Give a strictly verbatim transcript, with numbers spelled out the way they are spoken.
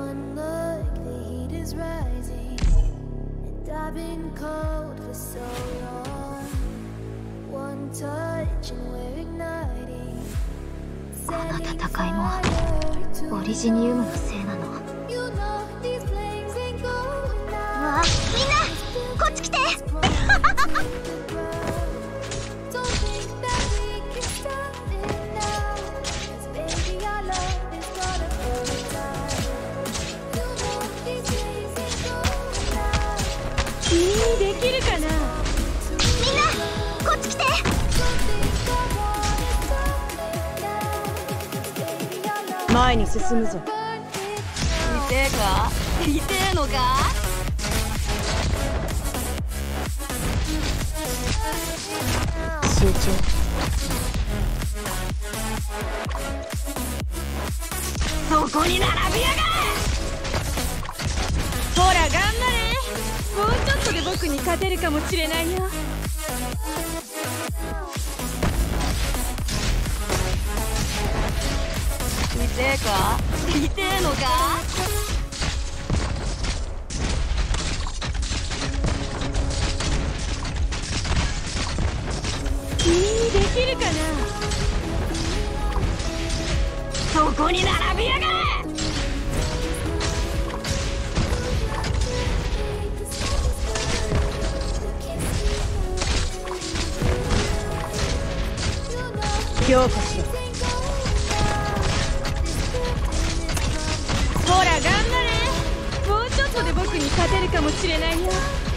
One look, the heat is rising, and I've been cold for so long. One touch and we're igniting. この戦いもオリジニウムのせいなの。わあ、みんなこっち来て君にできるかな。 みんなこっち来て。 前に進むぞ。 痛えか？痛えのか？ 集中。 そこに並びやがれ！ ほら頑張れ。もうちょっとで僕に勝てるかもしれないよ。 痛えか？痛えのか？ 君にできるかな。 そこに並びやがれ！ 強化しろ。ほら頑張れ。もうちょっとで僕に勝てるかもしれないよ。